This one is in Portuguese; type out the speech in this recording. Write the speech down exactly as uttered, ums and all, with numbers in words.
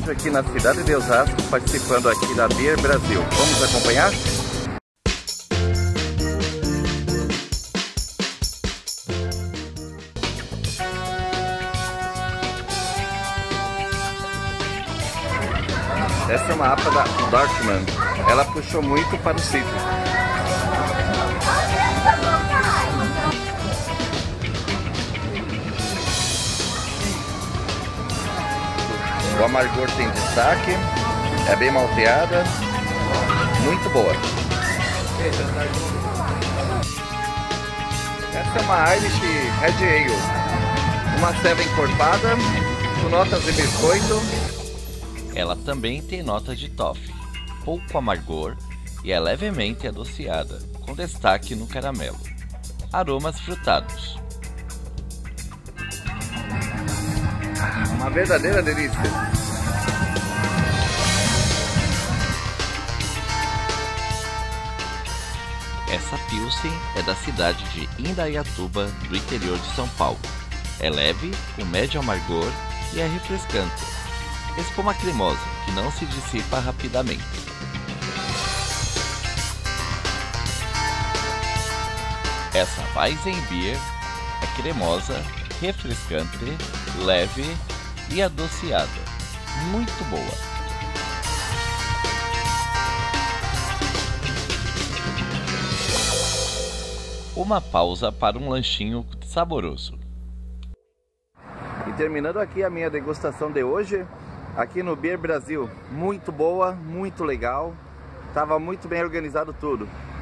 hoje aqui na cidade de Osasco, participando aqui da Beer Brasil. Vamos acompanhar? Essa é uma A P A da Dortmund. Ela puxou muito para o sítio. O amargor tem destaque, é bem malteada, muito boa. Essa é uma Irish Red Ale, uma ceva encorpada, com notas de biscoito. Ela também tem nota de toffee, pouco amargor e é levemente adociada, com destaque no caramelo. Aromas frutados. Uma verdadeira delícia. Essa Pilsen é da cidade de Indaiatuba, do interior de São Paulo. É leve, com médio amargor e é refrescante. Espuma cremosa, que não se dissipa rapidamente. Essa Weizenbier é cremosa, refrescante, leve e adociada. Muito boa. Uma pausa para um lanchinho saboroso. E terminando aqui a minha degustação de hoje, aqui no Beer Brasil. Muito boa, muito legal. Tava muito bem organizado tudo.